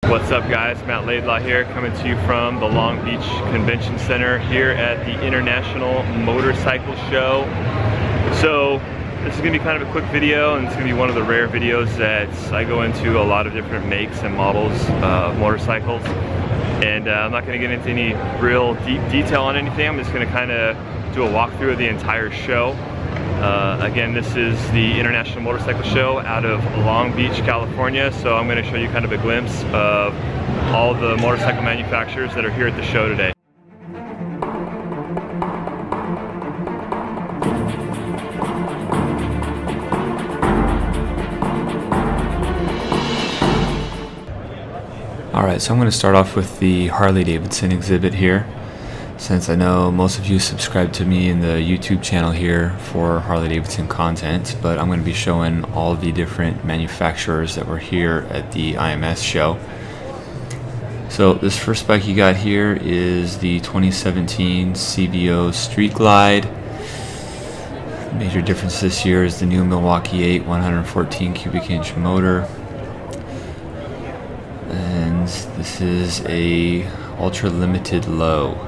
What's up guys, Matt Laidlaw here, coming to you from the Long Beach Convention Center here at the International Motorcycle Show. So this is going to be kind of a quick video, and it's going to be one of the rare videos that I go into a lot of different makes and models of motorcycles. And I'm not going to get into any real deep detail on anything. I'm just going to kind of do a walkthrough of the entire show. Again, this is the International Motorcycle Show out of Long Beach, California. So I'm going to show you kind of a glimpse of all the motorcycle manufacturers that are here at the show today. Alright, so I'm going to start off with the Harley-Davidson exhibit here, since I know most of you subscribe to me in the YouTube channel here for Harley-Davidson content, but I'm going to be showing all the different manufacturers that were here at the IMS show. So this first bike you got here is the 2017 CVO Street Glide. Major difference this year is the new Milwaukee 8 114 cubic inch motor. And this is a ultra limited low.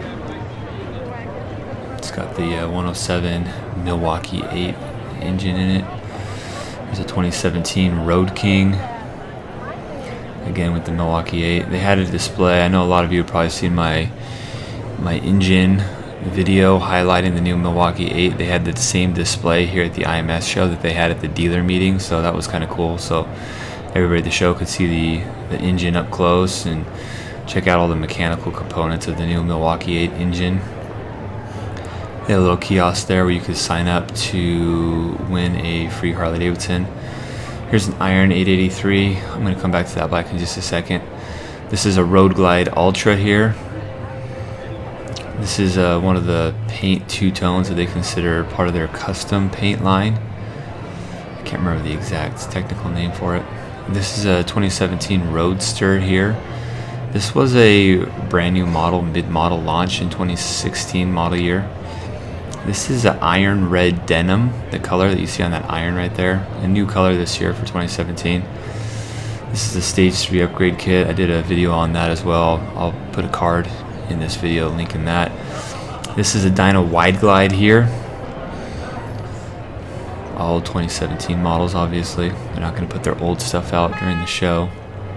It's got the 107 Milwaukee 8 engine in it. There's a 2017 Road King, again with the Milwaukee 8. They had a display. I know a lot of you have probably seen my engine video highlighting the new Milwaukee 8. They had the same display here at the IMS show that they had at the dealer meeting, so that was kind of cool. So everybody at the show could see the engine up close and check out all the mechanical components of the new Milwaukee 8 engine. They had a little kiosk there where you could sign up to win a free Harley-Davidson. Here's an Iron 883. I'm going to come back to that bike in just a second. This is a Road Glide Ultra here. This is one of the paint two-tones that they consider part of their custom paint line. I can't remember the exact technical name for it. This is a 2017 Roadster here. This was a brand new model, mid-model launch in 2016 model year. This is an iron red denim, the color that you see on that iron right there. A new color this year for 2017. This is the Stage 3 upgrade kit. I did a video on that as well. I'll put a card in this video linking that. This is a Dyna Wide Glide here. All 2017 models, obviously. They're not going to put their old stuff out during the show.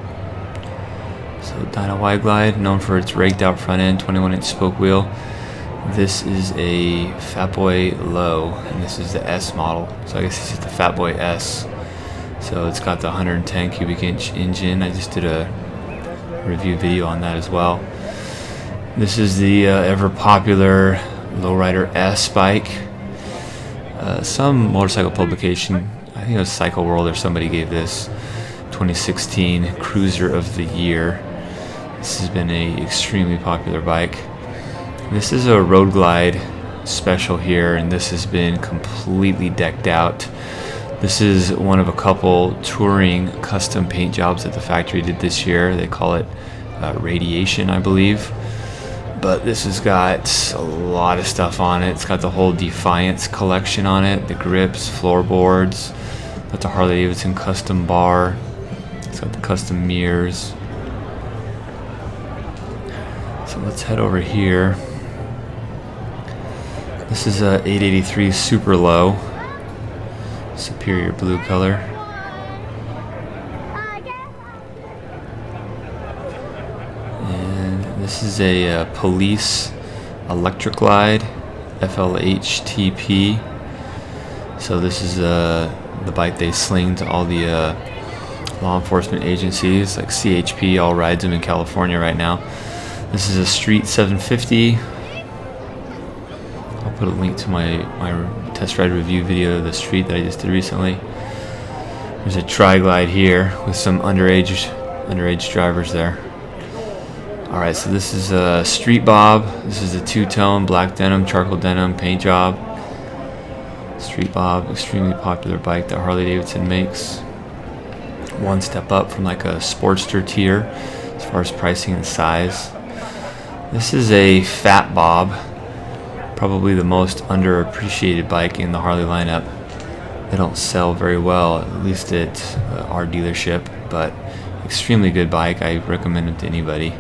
So Dyna Wide Glide, known for its raked out front end, 21-inch spoke wheel. This is a Fatboy Low, and this is the S model. So I guess this is the Fatboy S. So it's got the 110 cubic inch engine. I just did a review video on that as well. This is the ever popular Lowrider S bike. Some motorcycle publication, I think it was Cycle World or somebody, gave this 2016 Cruiser of the Year. This has been an extremely popular bike. This is a Road Glide special here, and this has been completely decked out. This is one of a couple touring custom paint jobs that the factory did this year. They call it Radiation, I believe. But this has got a lot of stuff on it. It's got the whole Defiance collection on it, the grips, floorboards, got the Harley-Davidson custom bar. It's got the custom mirrors. So let's head over here. This is a 883 Super Low, superior blue color. And this is a Police Electric Glide FLHTP. So this is the bike they sling to all the law enforcement agencies, like CHP all rides them in California right now. This is a Street 750. I'll put a link to my test ride review video of the Street that I just did recently. There's a Tri-Glide here with some underage drivers there. Alright, so this is a Street Bob. This is a two-tone black denim, charcoal denim paint job. Street Bob, extremely popular bike that Harley-Davidson makes. One step up from like a Sportster tier as far as pricing and size. This is a Fat Bob, probably the most underappreciated bike in the Harley lineup. They don't sell very well, at least at our dealership, but extremely good bike. I recommend it to anybody.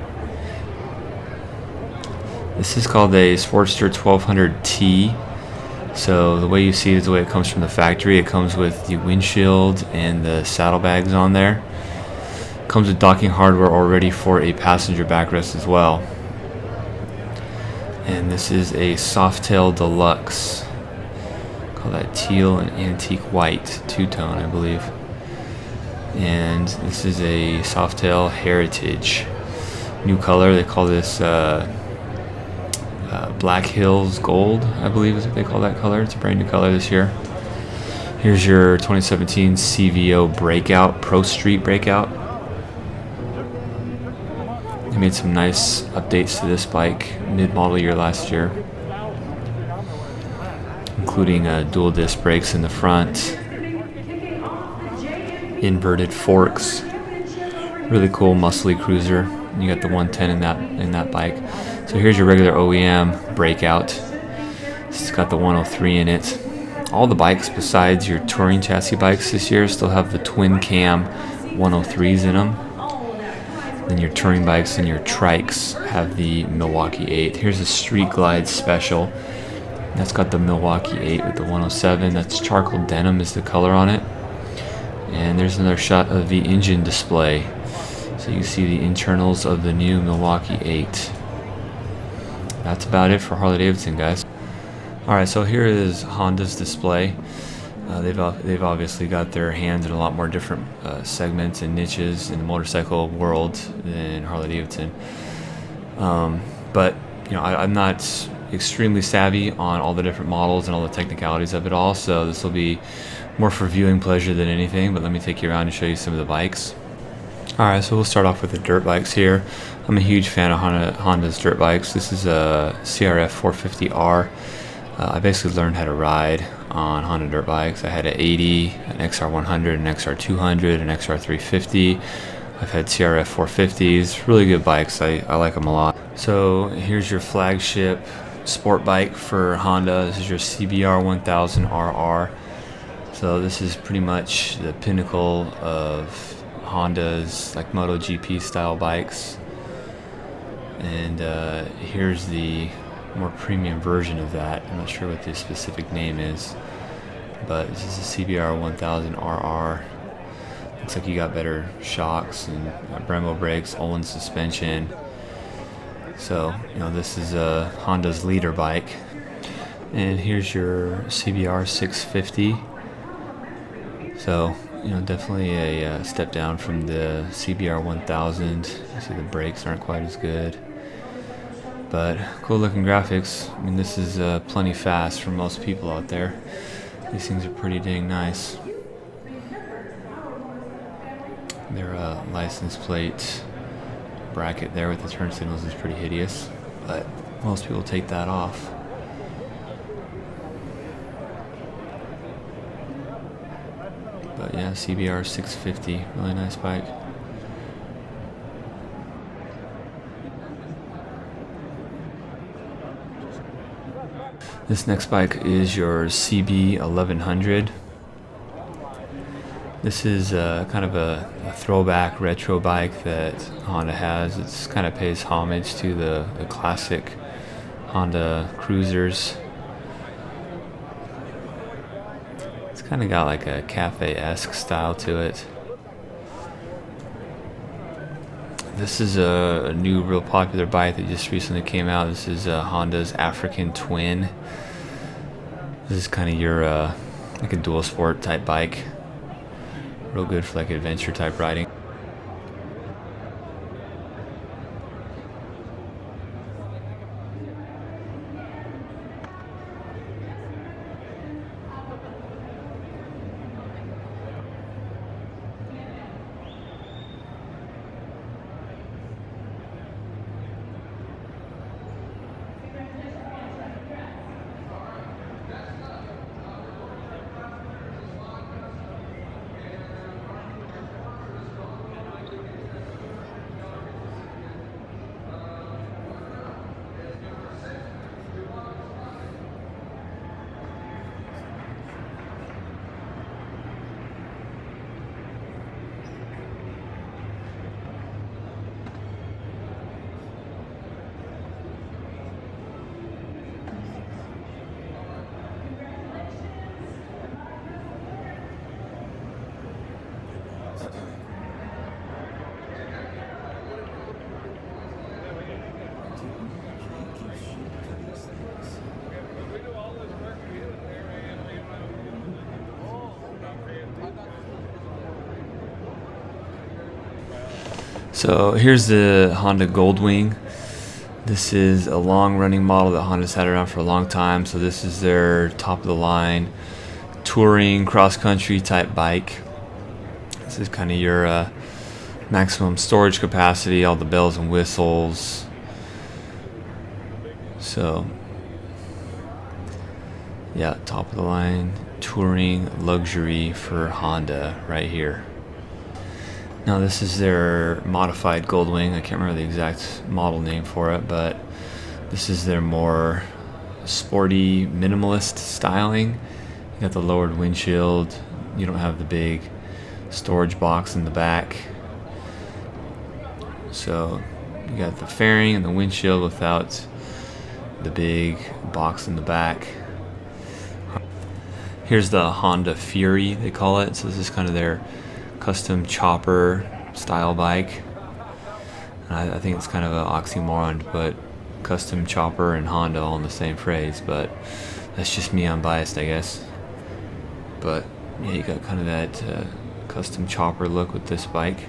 This is called a Sportster 1200T. So the way you see it is the way it comes from the factory. It comes with the windshield and the saddlebags on there. It comes with docking hardware already for a passenger backrest as well. And this is a Softail Deluxe. Call that teal and antique white, two-tone I believe. And this is a Softail Heritage. New color, they call this Black Hills Gold, I believe is what they call that color. It's a brand new color this year. Here's your 2017 CVO Breakout, Pro Street Breakout. They made some nice updates to this bike mid-model year last year, including dual disc brakes in the front, inverted forks, really cool muscly cruiser. You got the 110 in that bike. So here's your regular OEM Breakout. It's got the 103 in it. All the bikes besides your touring chassis bikes this year still have the twin cam 103s in them. Then your touring bikes and your trikes have the Milwaukee 8. Here's a Street Glide Special. That's got the Milwaukee 8 with the 107. That's charcoal denim is the color on it. And there's another shot of the engine display. So you see the internals of the new Milwaukee 8. That's about it for Harley-Davidson, guys. Alright, so here is Honda's display. They've obviously got their hands in a lot more different segments and niches in the motorcycle world than Harley-Davidson. But you know, I'm not extremely savvy on all the different models and all the technicalities of it all, so this will be more for viewing pleasure than anything. But let me take you around and show you some of the bikes. Alright, so we'll start off with the dirt bikes here. I'm a huge fan of Honda's dirt bikes. This is a CRF 450R. I basically learned how to ride on Honda dirt bikes. I had an 80, an XR100, an XR200, an XR350. I've had CRF 450s, really good bikes. I like them a lot. So here's your flagship sport bike for Honda. This is your CBR 1000RR. So this is pretty much the pinnacle of Honda's like MotoGP style bikes. And here's the more premium version of that. I'm not sure what the specific name is, but this is a CBR 1000RR. Looks like you got better shocks and Brembo brakes, Olin suspension. So you know, this is Honda's leader bike. And here's your CBR 650. So you know, definitely a step down from the CBR 1000. You see the brakes aren't quite as good, but cool looking graphics. I mean, this is plenty fast for most people out there. These things are pretty dang nice. Their license plate bracket there with the turn signals is pretty hideous, but most people take that off. But yeah, CBR 650, really nice bike. This next bike is your CB 1100. This is kind of a throwback retro bike that Honda has. It's kind of pays homage to the classic Honda cruisers. It's kind of got like a cafe-esque style to it. This is a new real popular bike that just recently came out. This is Honda's African Twin. This is kind of your like a dual sport type bike. Real good for like adventure type riding. So here's the Honda Goldwing. This is a long-running model that Honda's had around for a long time. So this is their top-of-the-line touring cross-country type bike. This is kind of your maximum storage capacity, all the bells and whistles. So yeah, top-of-the-line touring luxury for Honda right here. Now this is their modified Goldwing. I can't remember the exact model name for it, but this is their more sporty, minimalist styling. You got the lowered windshield. You don't have the big storage box in the back. So you got the fairing and the windshield without the big box in the back. Here's the Honda Fury, they call it. So this is kind of their custom chopper style bike. I think it's kind of an oxymoron to put custom chopper and Honda all in the same phrase, but that's just me, I'm biased, I guess. But yeah, you got kind of that custom chopper look with this bike.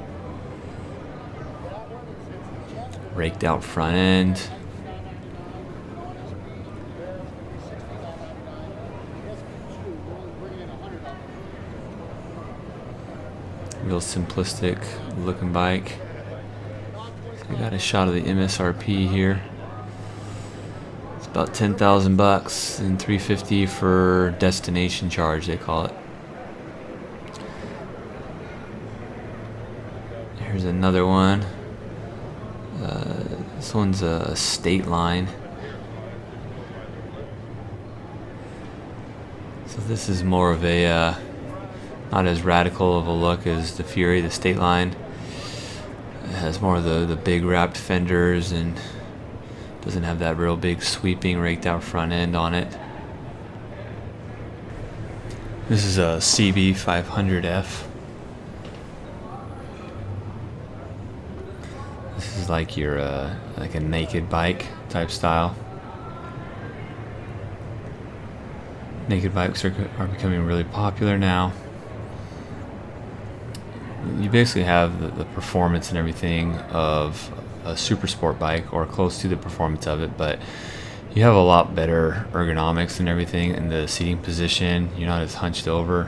Raked out front end. Real simplistic looking bike. So we got a shot of the MSRP here. It's about 10,000 bucks and $350 for destination charge, they call it. Here's another one. This one's a State Line. So this is more of a not as radical of a look as the Fury, the State Line. It has more of the big wrapped fenders and doesn't have that real big sweeping raked out front end on it. This is a CB500F. This is like your like a naked bike type style. Naked bikes are becoming really popular now. You basically have the performance and everything of a super sport bike, or close to the performance of it, but you have a lot better ergonomics and everything in the seating position. You're not as hunched over.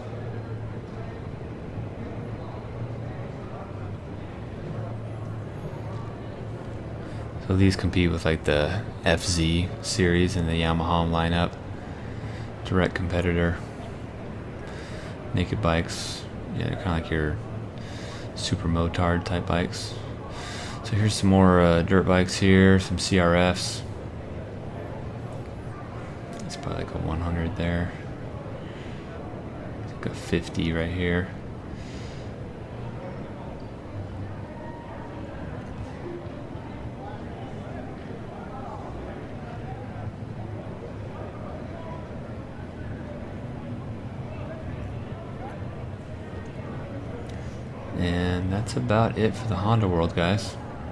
So these compete with like the FZ series and the Yamaha lineup. Direct competitor. Naked bikes. Yeah, they're kind of like your super motard type bikes. So here's some more dirt bikes here, some CRFs. It's probably like a 100 there. It's like a 50 right here. And that's about it for the Honda world, guys.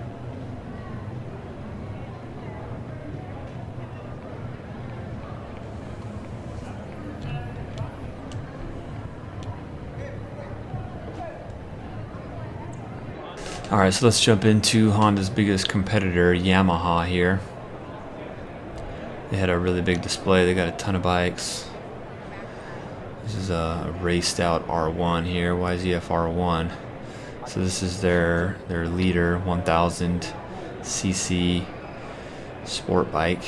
Alright, so let's jump into Honda's biggest competitor, Yamaha here. They had a really big display. They got a ton of bikes. This is a raced out R1 here, YZF R1. So this is their leader 1000 cc sport bike.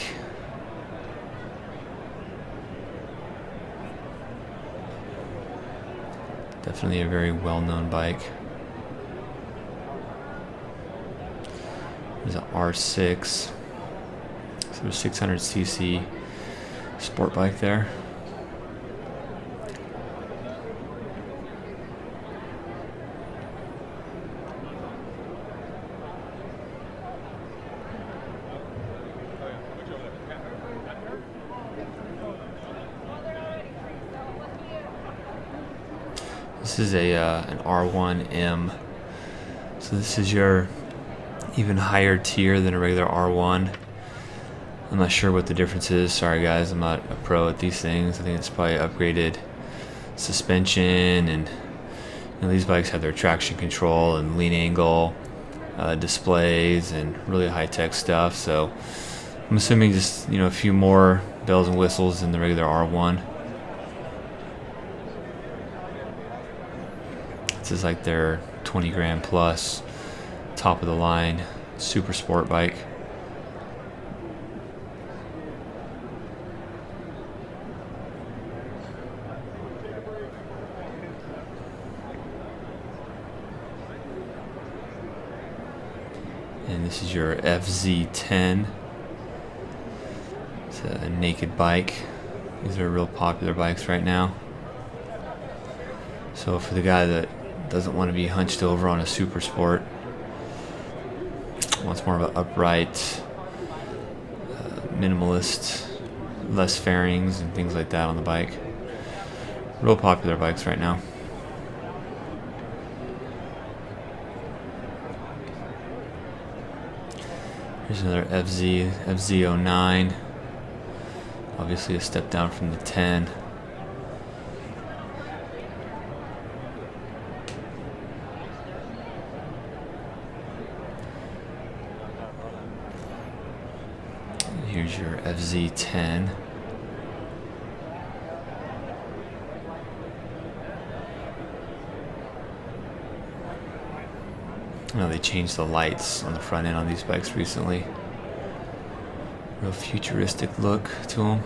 Definitely a very well-known bike. There's an R6, so there's 600 cc sport bike there. This is an R1M, so this is your even higher tier than a regular R1. I'm not sure what the difference is. Sorry guys, I'm not a pro at these things. I think it's probably upgraded suspension and These bikes have their traction control and lean angle displays and really high-tech stuff. So I'm assuming just a few more bells and whistles than the regular R1. This is like their 20 grand plus, top of the line, super sport bike. And this is your FZ10. It's a naked bike. These are real popular bikes right now. So for the guy that doesn't want to be hunched over on a super sport, wants more of an upright, minimalist, less fairings and things like that on the bike. Real popular bikes right now. Here's another FZ09. Obviously a step down from the 10. And here's your FZ10. They changed the lights on the front end on these bikes recently. Real futuristic look to them.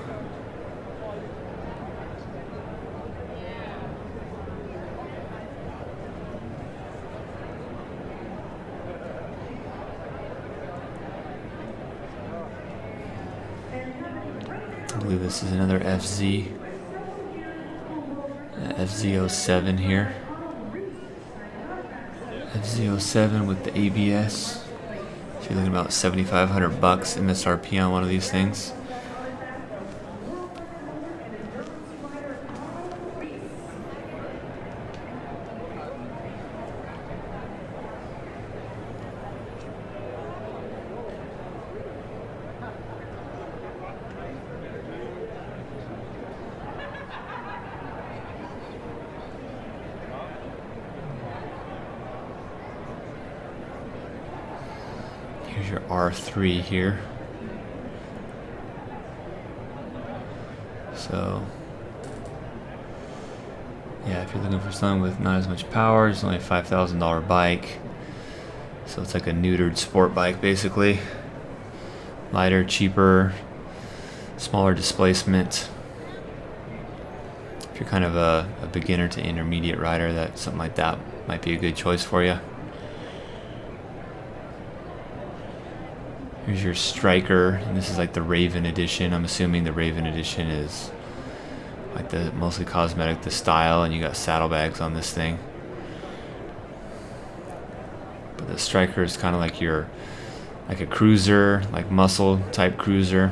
I believe this is another FZ07 here. FZ07 with the ABS. So you're looking about $7,500 MSRP on one of these things. Here's your R3 here. So, yeah, if you're looking for something with not as much power, it's only a $5,000 bike. So it's like a neutered sport bike, basically. Lighter, cheaper, smaller displacement. If you're kind of a beginner to intermediate rider, that something like that might be a good choice for you. Here's your Striker, and this is like the Raven edition. I'm assuming the Raven edition is like the mostly cosmetic, the style, and you got saddlebags on this thing. But the Striker is kind of like a cruiser, like muscle type cruiser.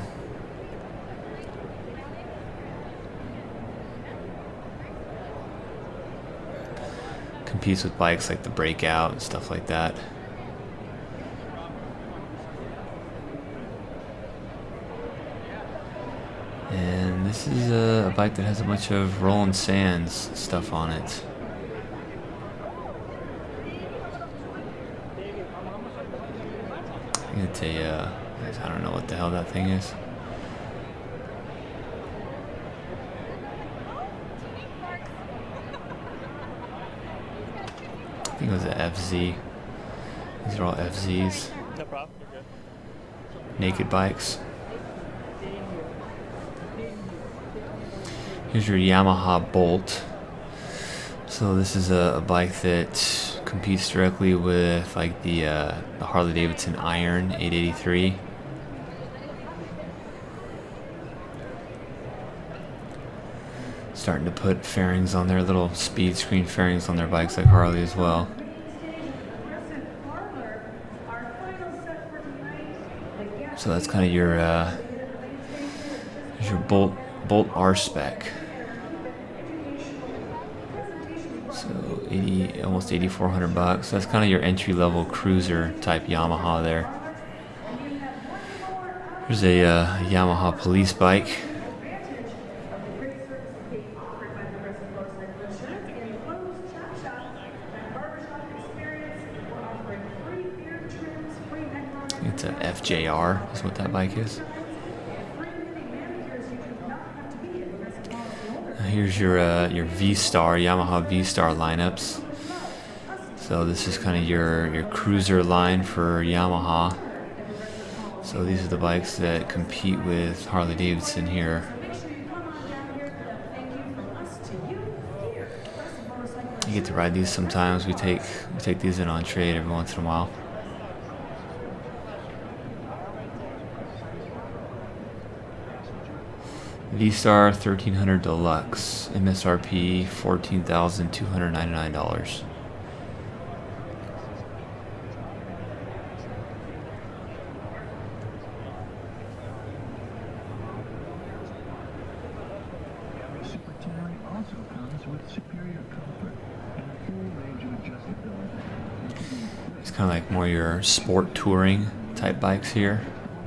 Competes with bikes like the Breakout and stuff like that. And this is a bike that has a bunch of Roland Sands stuff on it. It's a, I don't know what the hell that thing is. I think it was an FZ. These are all FZs. No problem. You're good. Naked bikes. Here's your Yamaha Bolt. So this is a bike that competes directly with like the Harley Davidson Iron 883. Starting to put fairings on their little speed screen fairings on their bikes like Harley as well. So that's kind of your Bolt R spec. So almost $8,400. That's kind of your entry level cruiser type Yamaha there. There's a Yamaha police bike. It's a FJR is what that bike is. Here's your V-Star, Yamaha V-Star lineups. So this is kind of your cruiser line for Yamaha. So these are the bikes that compete with Harley-Davidson here. You get to ride these sometimes. We take these in on trade every once in a while. V-Star 1300 Deluxe, MSRP $14,299. It's kind of like more your sport touring type bikes here.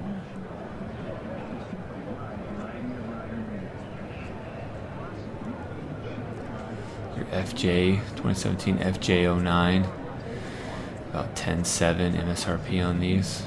Your FJ 2017 FJ09, about 10.7 MSRP on these.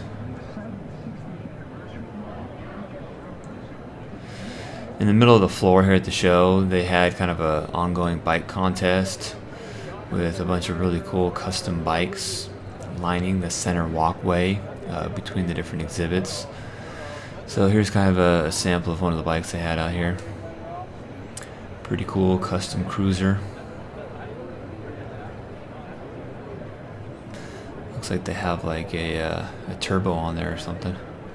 In the middle of the floor here at the show, they had kind of an ongoing bike contest with a bunch of really cool custom bikes lining the center walkway between the different exhibits. So here's kind of a sample of one of the bikes they had out here. Pretty cool custom cruiser. Looks like they have like a turbo on there or something.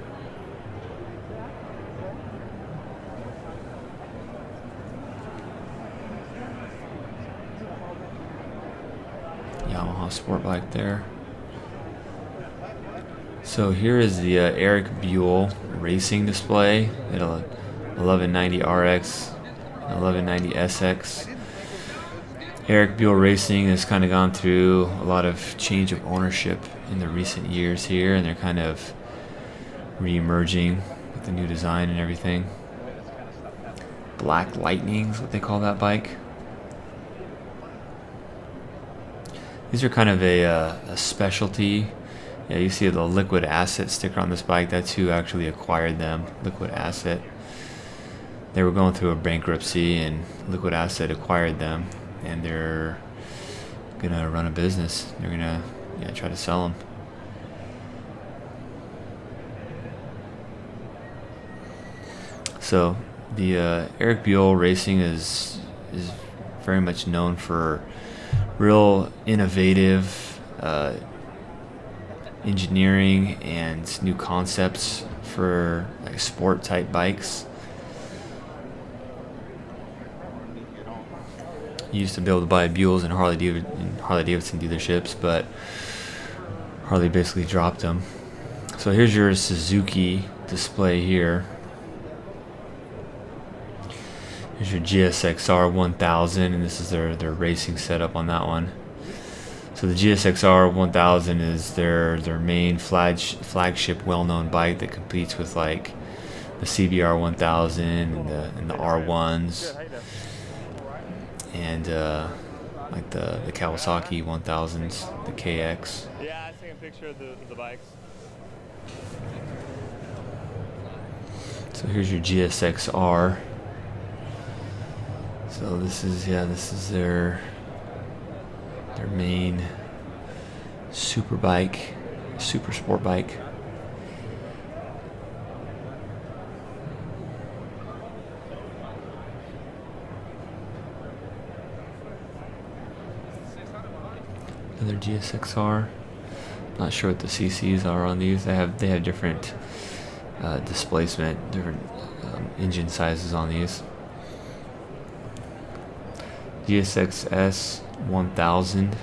Yamaha sport bike there. So here is the Eric Buell racing display at a 1190 RX, 1190 SX. Eric Buell Racing has kind of gone through a lot of change of ownership in the recent years here, and they're kind of re-emerging with the new design and everything. Black Lightning is what they call that bike. These are kind of a specialty. Yeah, you see the Liquid Asset sticker on this bike. That's who actually acquired them, Liquid Asset. They were going through a bankruptcy, and Liquid Asset acquired them, and they're gonna run a business. They're gonna try to sell them. So the Eric Buell Racing is very much known for real innovative engineering and new concepts for like sport type bikes. You used to be able to buy Buells in Harley Davidson dealerships, but Harley basically dropped them. So here's your Suzuki display here. Here's your GSXR 1000, and this is their racing setup on that one. So the GSXR 1000 is their main flagship well-known bike that competes with like the CBR 1000 and the R1s. And like the Kawasaki 1000s, the KX. Yeah, I taking a picture of the bikes. So here's your GSXR. So this is their main super bike, super sport bike. Another GSXR. Not sure what the CCs are on these. They have different displacement, different engine sizes on these. GSX-S 1000.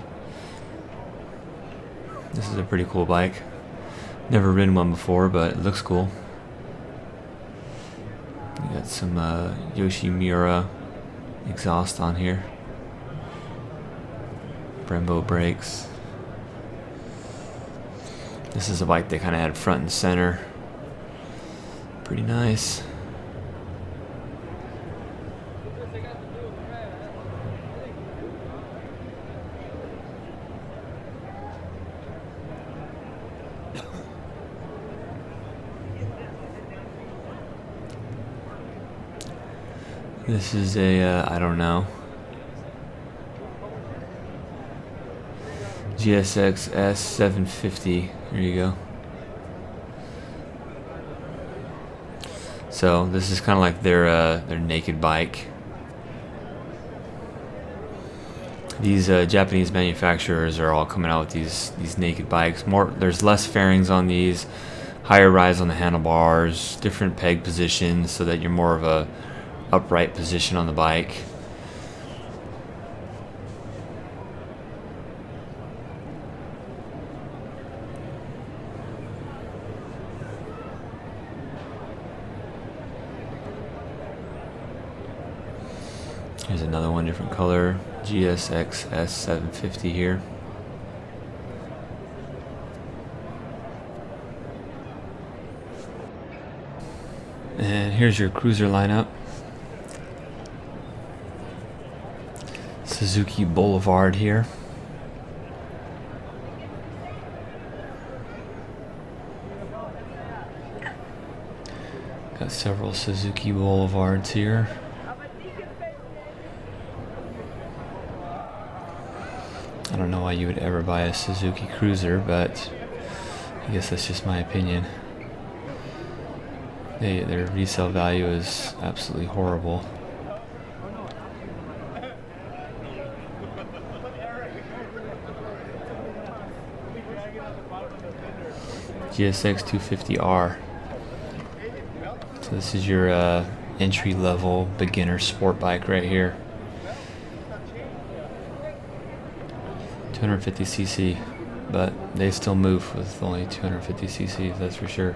This is a pretty cool bike. Never ridden one before, but it looks cool. You got some Yoshimura exhaust on here. Brembo brakes. This is a bike they kind of had front and center. Pretty nice. This is a, I don't know, GSX S750. There you go. So this is kind of like their naked bike. These Japanese manufacturers are all coming out with these naked bikes. There's less fairings on these, higher rise on the handlebars, different peg positions, so that you're more of a upright position on the bike. Here's another one, different color, GSX S750 here. And here's your cruiser lineup. Suzuki Boulevard here. Got several Suzuki Boulevards here. I don't know why you would ever buy a Suzuki Cruiser, but I guess that's just my opinion. Their resale value is absolutely horrible. GSX 250R. So this is your entry-level beginner sport bike right here. 250cc, but they still move with only 250cc, that's for sure.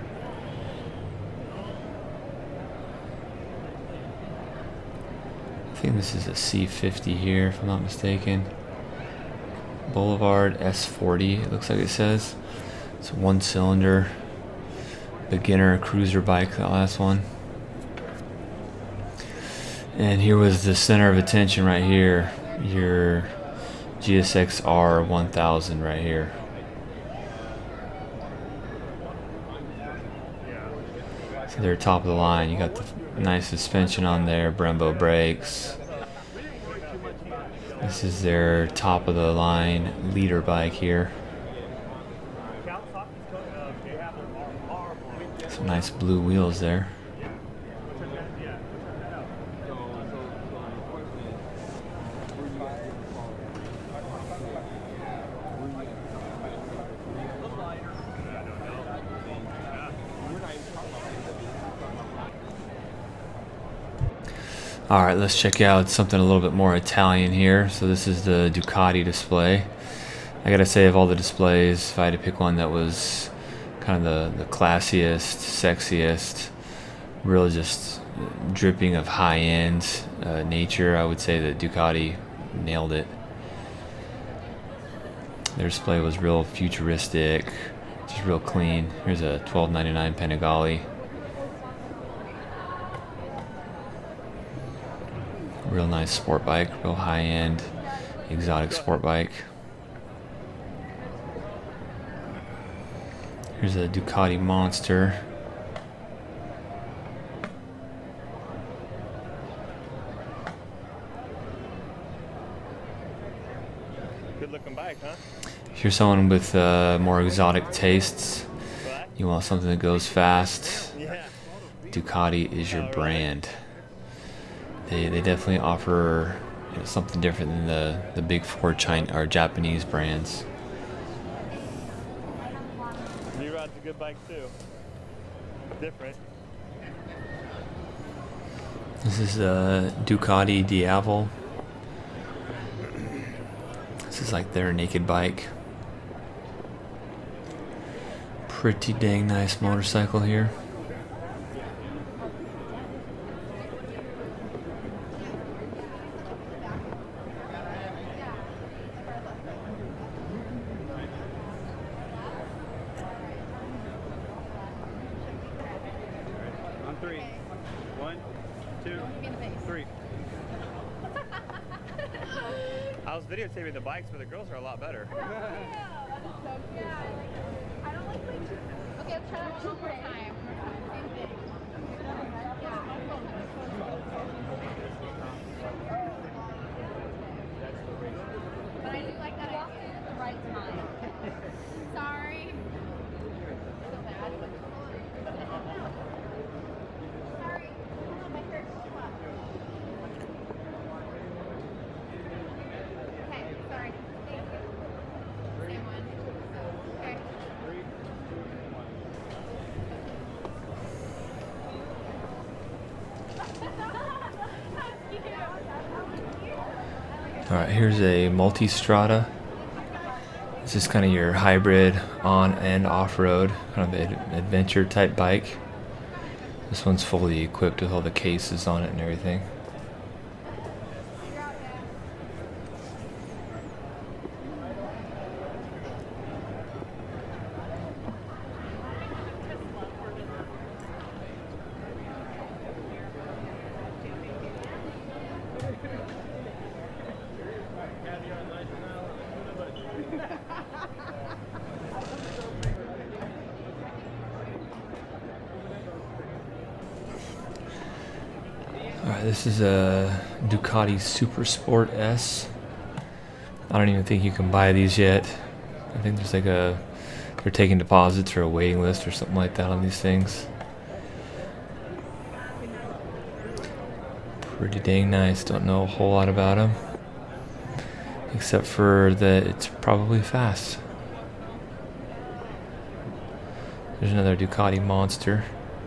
I think this is a C50 here, if I'm not mistaken. Boulevard S40, it looks like it says. It's a one-cylinder beginner cruiser bike, that last one. And here was the center of attention right here, your GSX R1000 right here. So they're top of the line. You got the nice suspension on there, Brembo brakes. This is their top of the line leader bike here. Some nice blue wheels there. Alright, let's check out something a little bit more Italian here. So this is the Ducati display. I gotta say, of all the displays, if I had to pick one that was kind of the classiest, sexiest, really just dripping of high-end nature, I would say that Ducati nailed it. Their display was real futuristic, just real clean. Here's a $12.99 Panigale. Real nice sport bike, real high-end, exotic sport bike. Here's a Ducati Monster. Good looking bike, huh? If you're someone with more exotic tastes, you want something that goes fast, Ducati is your brand. They definitely offer, you know, something different than the big four China or Japanese brands. V-Rod's a good bike too. Different. This is a Ducati Diavel. This is like their naked bike. Pretty dang nice motorcycle here. On three. 1, 2, 3. I was videotaping the bikes, but the girls are a lot better. I don't like playing. Okay, let's try that one more time. Same thing. Alright, here's a Multistrada. This is kind of your hybrid on and off-road, kind of an adventure type bike. This one's fully equipped with all the cases on it and everything. Alright, this is a Ducati Super Sport S. I don't even think you can buy these yet. I think there's like they're taking deposits or a waiting list or something like that on these things. Pretty dang nice. Don't know a whole lot about them, except for that it's probably fast. There's another Ducati Monster.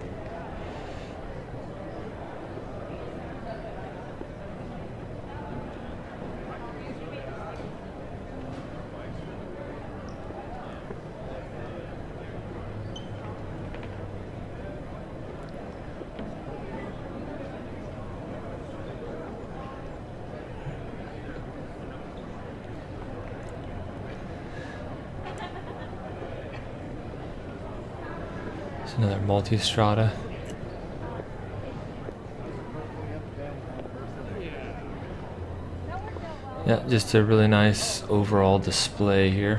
Another Multistrada. Yeah, just a really nice overall display here.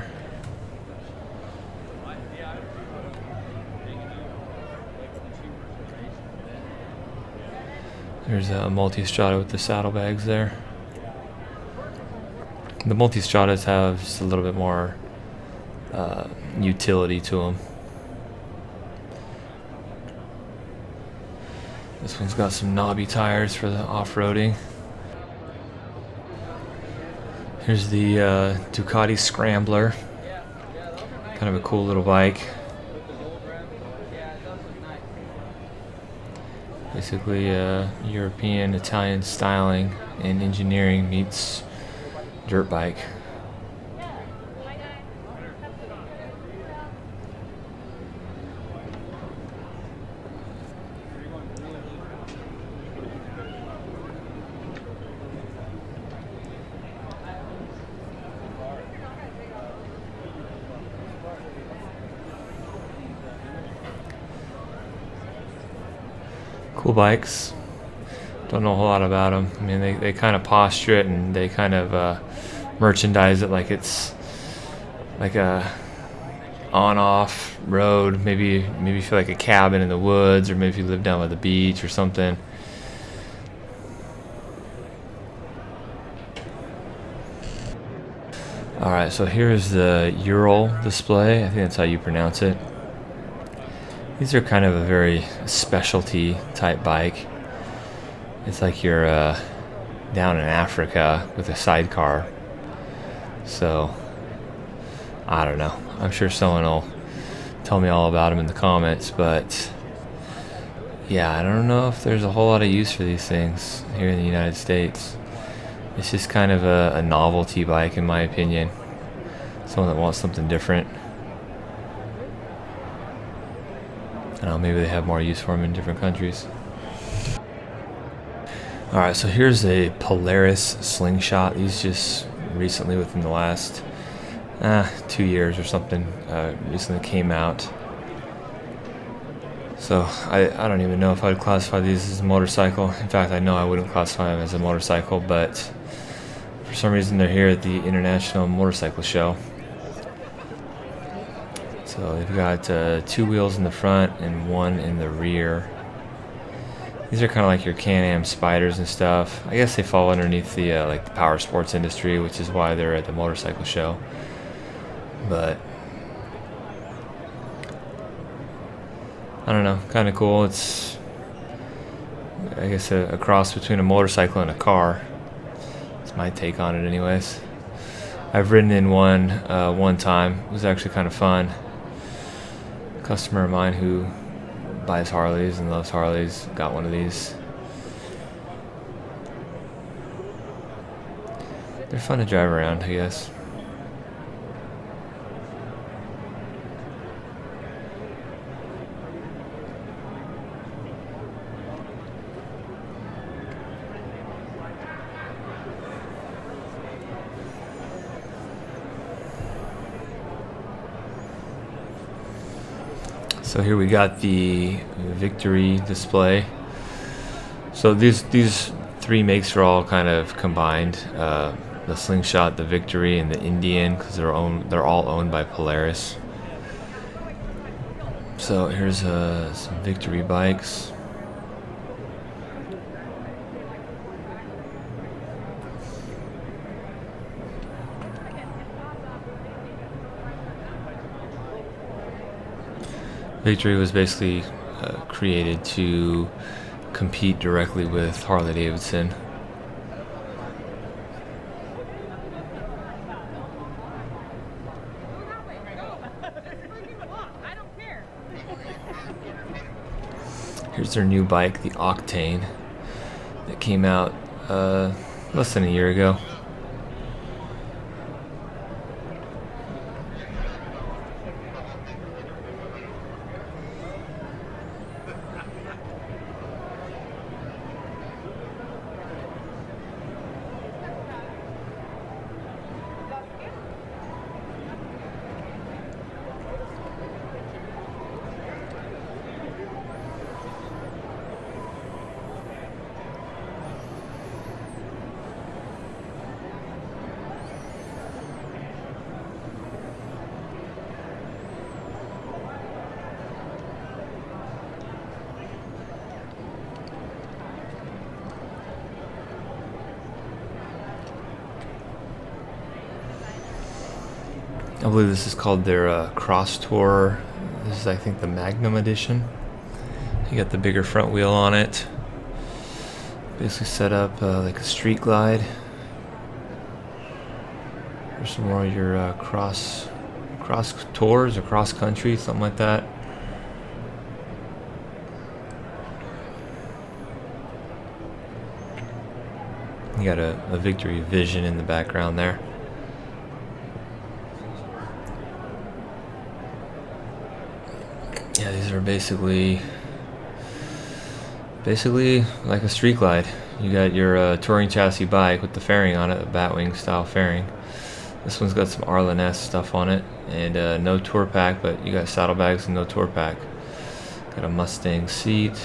There's a Multistrada with the saddlebags there. The Multistradas have just a little bit more utility to them. This one's got some knobby tires for the off-roading. Here's the Ducati Scrambler. Kind of a cool little bike. Basically European, Italian styling and engineering meets dirt bike. Cool bikes. Don't know a whole lot about them. I mean, they kind of posture it and they kind of merchandise it like it's like a on-off road. Maybe you feel like a cabin in the woods, or maybe if you live down by the beach or something. Alright, so here's the Ural display. I think that's how you pronounce it. These are kind of a very specialty type bike. It's like you're down in Africa with a sidecar. So, I don't know. I'm sure someone will tell me all about them in the comments, but yeah, I don't know if there's a whole lot of use for these things here in the United States. It's just kind of a novelty bike, in my opinion. Someone that wants something different. I don't know, maybe they have more use for them in different countries. Alright, so here's a Polaris Slingshot. These just recently, within the last 2 years or something, recently came out. So I don't even know if I would classify these as a motorcycle. In fact, I know I wouldn't classify them as a motorcycle, but for some reason they're here at the International Motorcycle Show. So they've got 2 wheels in the front and 1 in the rear. These are kind of like your Can-Am Spyders and stuff. I guess they fall underneath the like the power sports industry, which is why they're at the motorcycle show. But I don't know, kind of cool. It's, I guess, a cross between a motorcycle and a car. That's my take on it, anyways. I've ridden in one time. It was actually kind of fun. A customer of mine who buys Harleys and loves Harleys got one of these. They're fun to drive around, I guess. So here we got the Victory display. So these three makes are all kind of combined. The Slingshot, the Victory, and the Indian, because they're all owned by Polaris. So here's some Victory bikes. Victory was basically created to compete directly with Harley Davidson. Here's their new bike, the Octane, that came out less than a year ago. I believe this is called their Cross Tour. This is, I think, the Magnum edition. You got the bigger front wheel on it. Basically set up like a street glide. There's some more of your cross tours or cross country, something like that. You got a Victory Vision in the background there. Yeah, these are basically like a street glide. You got your touring chassis bike with the fairing on it, the Batwing style fairing. This one's got some Arlen-S stuff on it, and no tour pack, but you got saddlebags and no tour pack. Got a Mustang seat.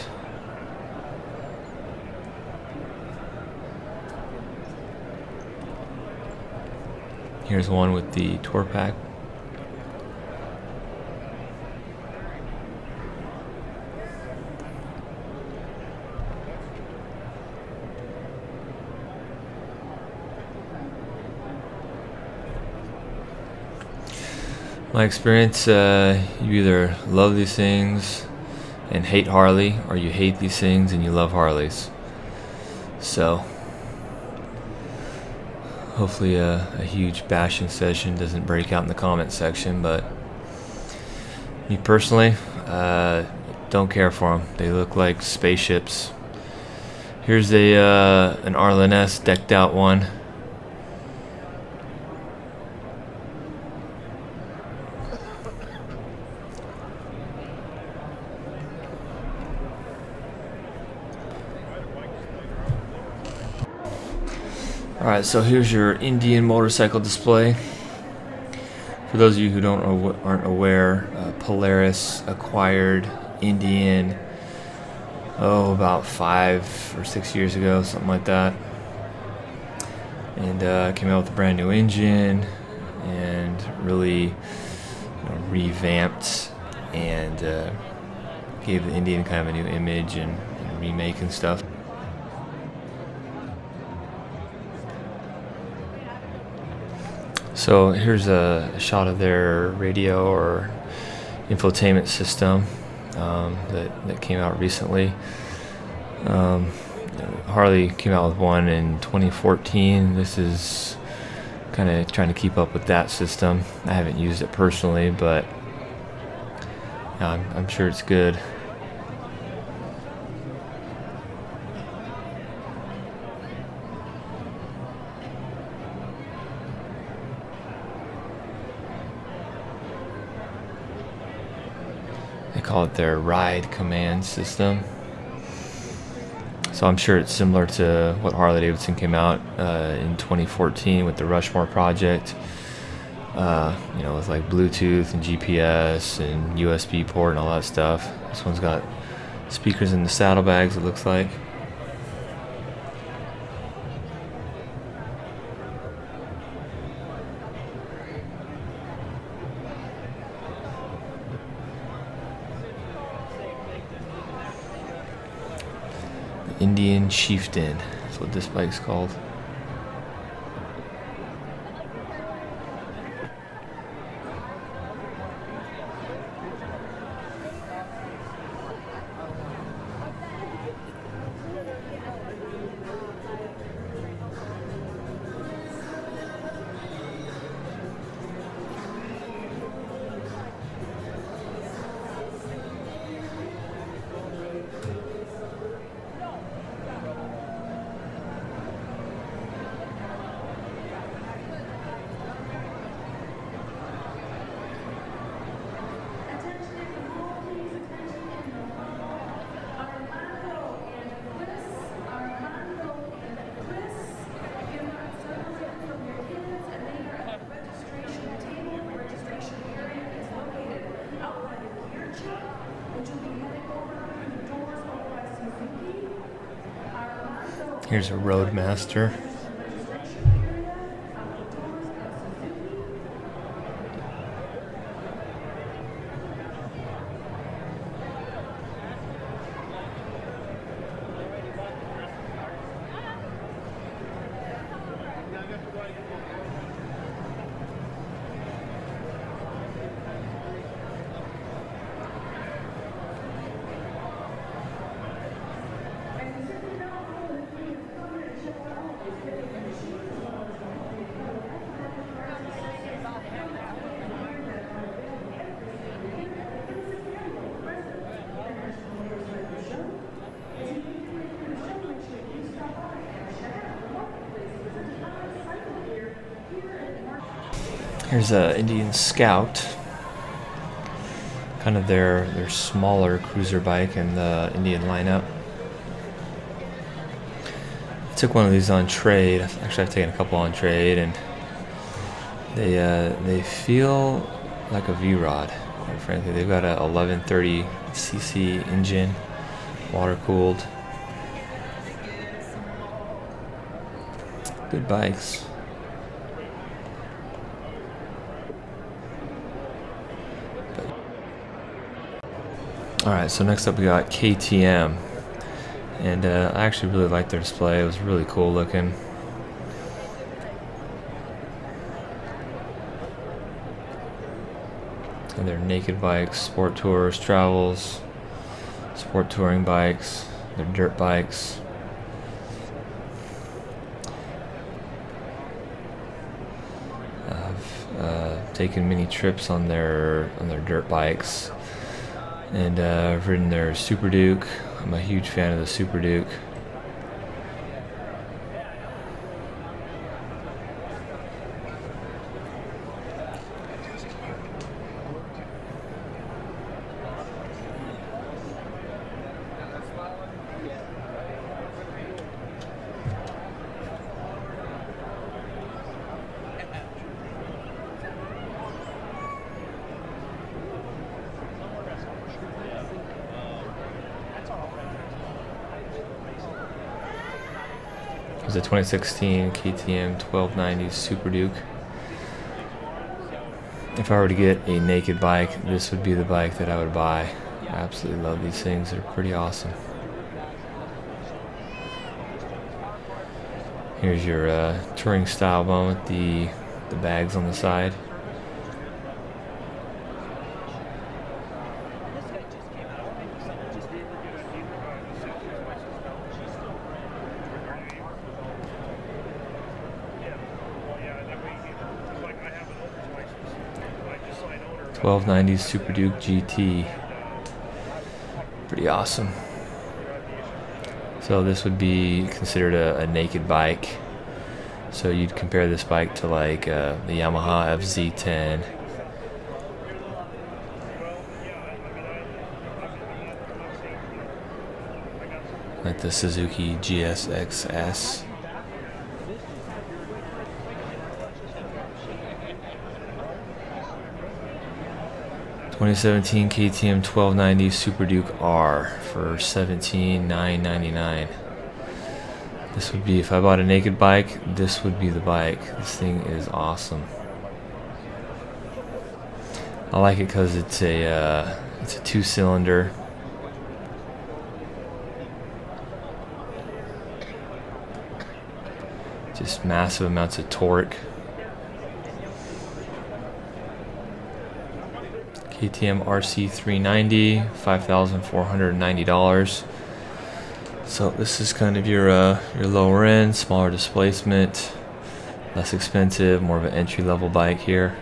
Here's one with the tour pack. My experience, you either love these things and hate Harley, or you hate these things and you love Harleys. So hopefully a huge bashing session doesn't break out in the comment section, but me personally, don't care for them. They look like spaceships. Here's an Arlen-S decked out one. Alright, so here's your Indian motorcycle display. For those of you who aren't aware, Polaris acquired Indian, about 5 or 6 years ago, something like that. And came out with a brand new engine and really revamped and gave the Indian kind of a new image and remake and stuff. So here's a shot of their radio or infotainment system that came out recently. Harley came out with one in 2014. This is kind of trying to keep up with that system. I haven't used it personally, but I'm sure it's good. They call it their ride command system. So I'm sure it's similar to what Harley-Davidson came out in 2014 with the Rushmore project. You know, with like Bluetooth and GPS and USB port and all that stuff. This one's got speakers in the saddlebags, it looks like. The Indian Chieftain, that's what this bike's called. Here's a Roadmaster. Here's a Indian Scout, kind of their smaller cruiser bike in the Indian lineup. I took one of these on trade. Actually, I've taken a couple on trade, and they feel like a V-Rod. Quite frankly, they've got a 1130cc engine, water cooled. Good bikes. Alright, so next up we got KTM, and I actually really liked their display. It was really cool looking. And their naked bikes, sport tours, travels, sport touring bikes, their dirt bikes. I've taken many trips on their dirt bikes. And I've ridden their Super Duke. I'm a huge fan of the Super Duke. It's a 2016 KTM 1290 Super Duke. If I were to get a naked bike, this would be the bike that I would buy. I absolutely love these things. They're pretty awesome. Here's your touring style one with the bags on the side. .1290 Super Duke GT. Pretty awesome. So this would be considered a naked bike. So you'd compare this bike to like the Yamaha FZ10. like the Suzuki GSX-S. (2017) KTM 1290 Super Duke R for $17,999. This would be, if I bought a naked bike, this would be the bike. This thing is awesome. I like it because it's a 2-cylinder. Just massive amounts of torque. KTM RC390, $5,490. So this is kind of your lower end, smaller displacement, less expensive, more of an entry-level bike here.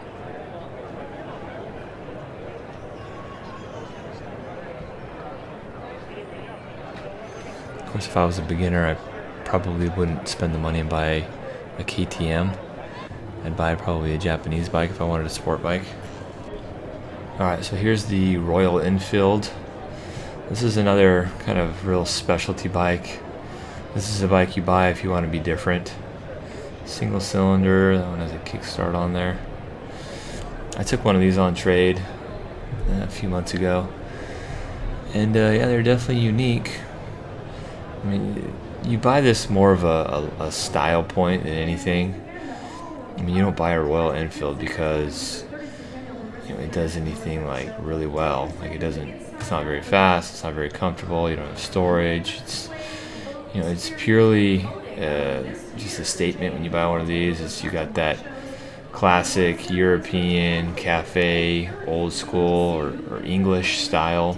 Of course, if I was a beginner, I probably wouldn't spend the money and buy a KTM. I'd buy probably a Japanese bike if I wanted a sport bike. Alright, so here's the Royal Enfield. This is another kind of real specialty bike. This is a bike you buy if you want to be different. Single cylinder, that one has a kickstart on there. I took one of these on trade a few months ago. And yeah, they're definitely unique. I mean, you buy this more of a style point than anything. I mean, you don't buy a Royal Enfield because it does anything like really well. Like it's not very fast, it's not very comfortable, you don't have storage. It's purely just a statement when you buy one of these. You got that classic European cafe, old school or English style.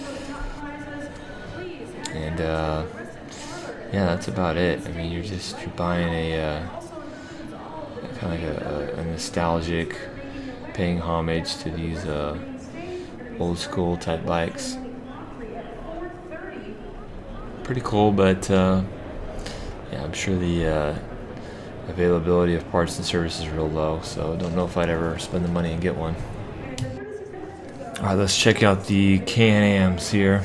And yeah, that's about it. I mean, you're buying a kind of like a nostalgic, paying homage to these old school type bikes. Pretty cool, but yeah, I'm sure the availability of parts and service is real low, so I don't know if I'd ever spend the money and get one. Alright, let's check out the Can-Ams here.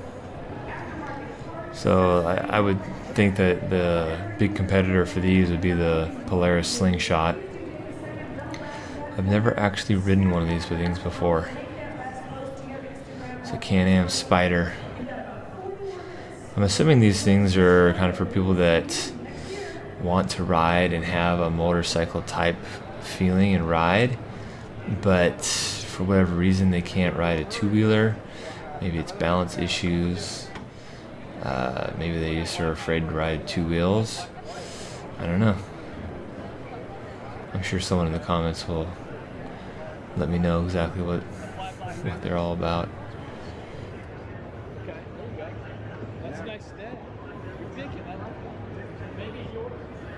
So I would think that the big competitor for these would be the Polaris Slingshot. I've never actually ridden one of these things before. It's a Can-Am Spyder. I'm assuming these things are kind of for people that want to ride and have a motorcycle type feeling and ride, but for whatever reason they can't ride a two-wheeler. Maybe it's balance issues. Maybe they just are afraid to ride two wheels. I don't know. I'm sure someone in the comments will let me know exactly what they're all about. Okay, there you go. That's a nice step. You're thinking, I like it. Maybe yours.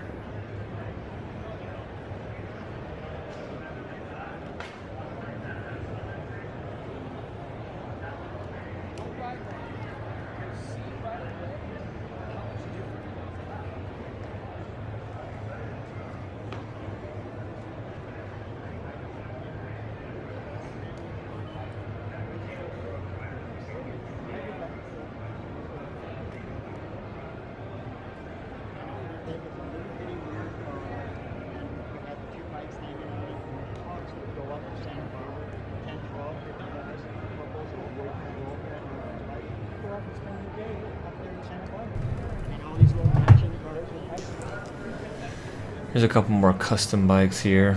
There's a couple more custom bikes here.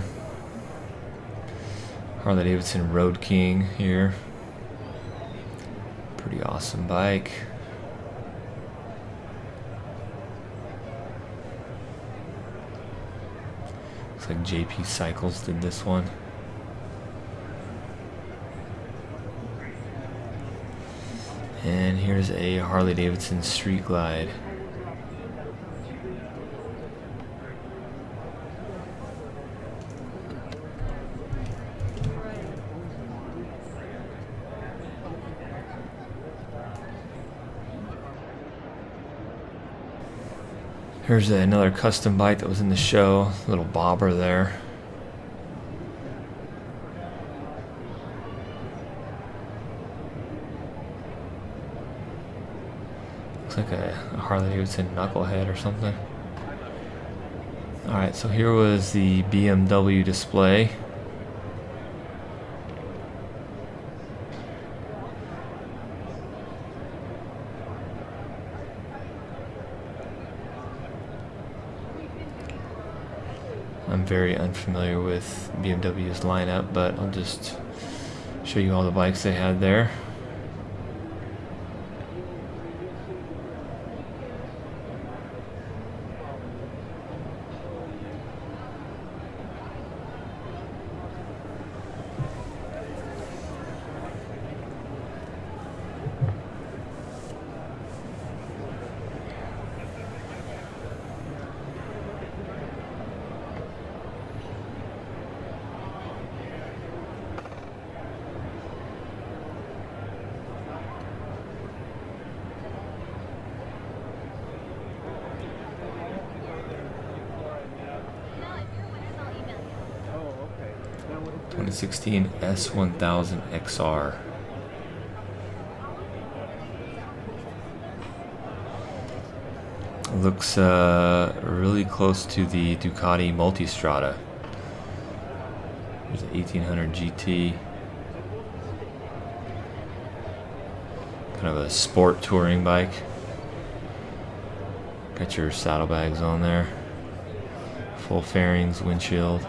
Harley Davidson Road King here. Pretty awesome bike. Looks like JP Cycles did this one. And here's a Harley Davidson Street Glide. Here's another custom bike that was in the show, little bobber there. Looks Looks like a Harley Davidson knucklehead or something. Alright, so here was the BMW display. I'm very unfamiliar with BMW's lineup, but I'll just show you all the bikes they had there. No, if you're winners, I'll email you. 2016 S1000 XR. Looks really close to the Ducati Multistrada. There's an 1800 GT. Kind of a sport touring bike. Got your saddlebags on there. Full fairings, windshield.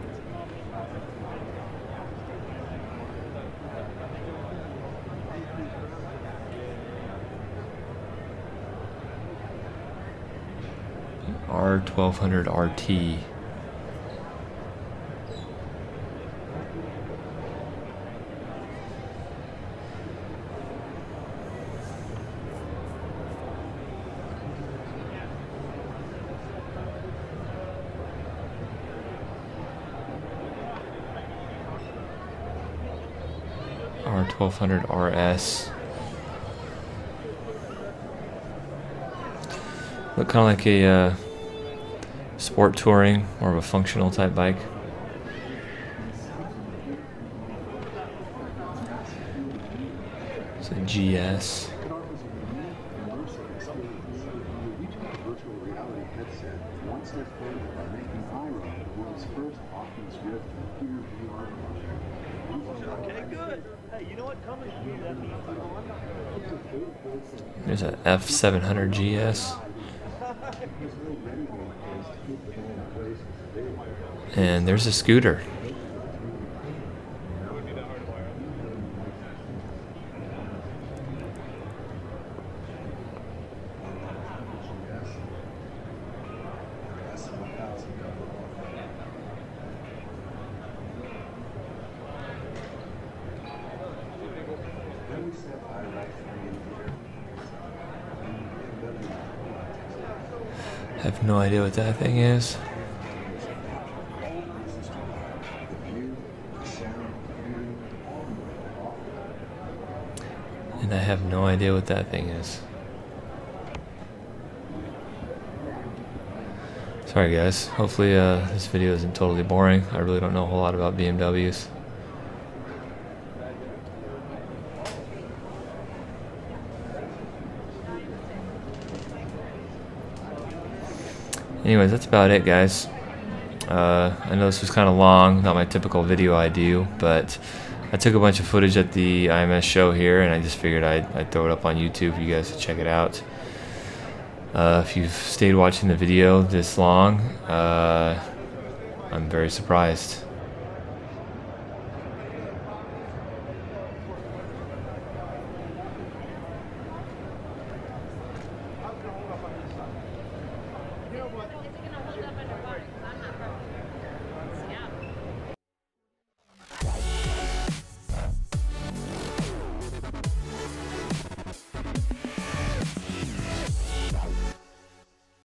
R1200 RT. R1200 RS. Look kind of like a sport touring, more of a functional type bike. It's a GS. There's a F700 GS. And there's a scooter. I have no idea what that thing is. And I have no idea what that thing is. Sorry guys, hopefully this video isn't totally boring. I really don't know a whole lot about BMWs. Anyways, that's about it guys. I know this was kind of long, not my typical video I do, but I took a bunch of footage at the IMS show here, and I just figured I'd throw it up on YouTube for you guys to check it out. If you've stayed watching the video this long, I'm very surprised.